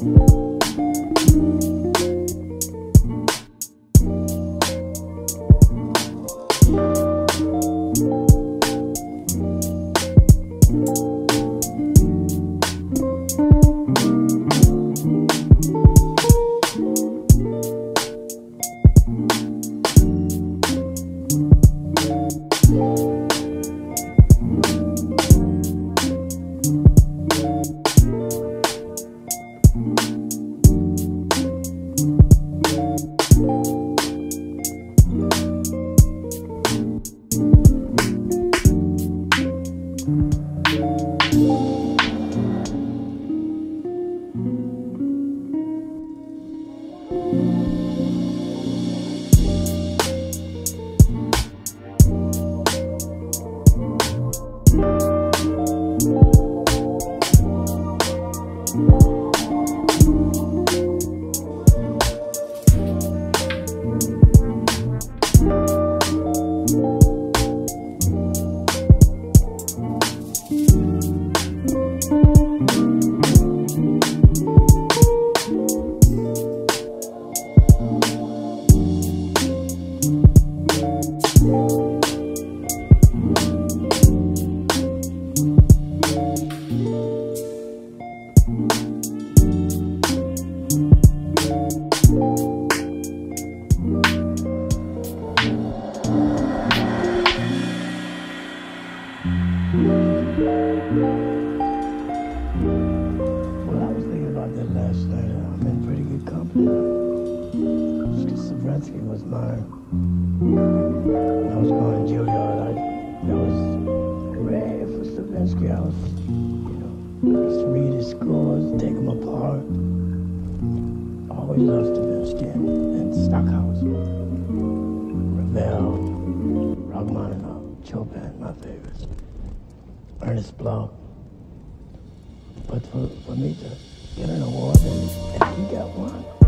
Well, I was thinking about that last night. I'm in pretty good company. Starscreamlive was mine. When I was going to Juilliard, that was rare for Stravinsky. I was, used to read his scores, take them apart. Always loved Stravinsky and Stockhouse, Ravel, Rachmaninoff, Chopin, my favorites. Ernest Bloch. But for me to get an award, and he got one.